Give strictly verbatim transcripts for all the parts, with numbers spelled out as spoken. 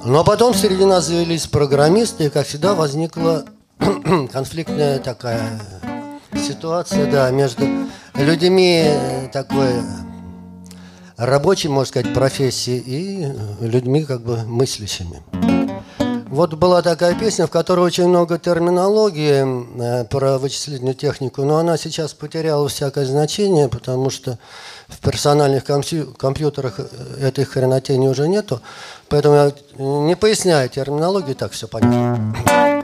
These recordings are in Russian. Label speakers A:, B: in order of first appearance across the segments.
A: Но потом среди нас завелись программисты, и, как всегда, возникла конфликтная такая ситуация, да, между людьми такой рабочей, можно сказать, профессии и людьми как бы мыслящими. Вот была такая песня, в которой очень много терминологии э, про вычислительную технику, но она сейчас потеряла всякое значение, потому что в персональных компью- компьютерах этой хренотени уже нету. Поэтому я не поясняю терминологию, так все понятно.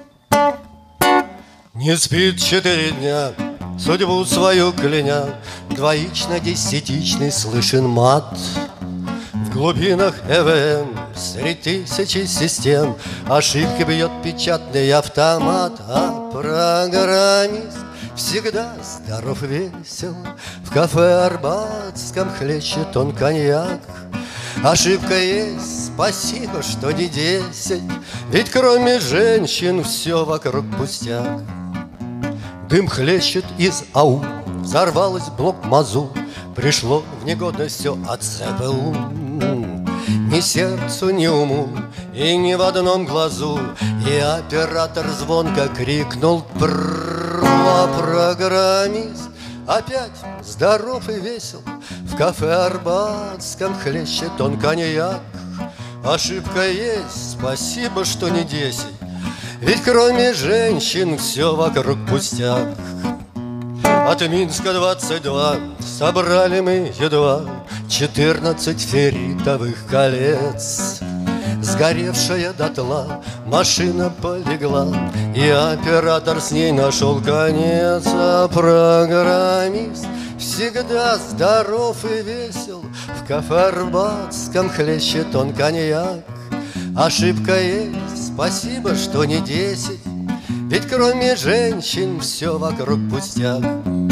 A: Не спит четыре дня, судьбу свою кляня, двоично-десятичный слышен мат. В глубинах ЭВМ среди тысячи систем ошибки бьет печатный автомат, а программист всегда здоров, весел. В кафе арбатском хлещет он коньяк. Ошибка есть, спасибо, что не десять, ведь кроме женщин все вокруг пустяк. Дым хлещет из АУ, взорвалась блок МАЗУ, пришло в негодность все от ЦПУ. Ни сердцу, ни уму, и ни в одном глазу. И оператор звонко крикнул: «Про, программист опять здоров и весел. В кафе арбатском хлещет он коньяк. Ошибка есть, спасибо, что не десять, ведь кроме женщин все вокруг пустяк». От Минска двадцать два собрали мы едва четырнадцать ферритовых колец. Сгоревшая дотла машина полегла, и оператор с ней нашел конец. А программист всегда здоров и весел. В кафе арбатском хлещет он коньяк. Ошибка есть, спасибо, что не десять, ведь кроме женщин все вокруг пустяк.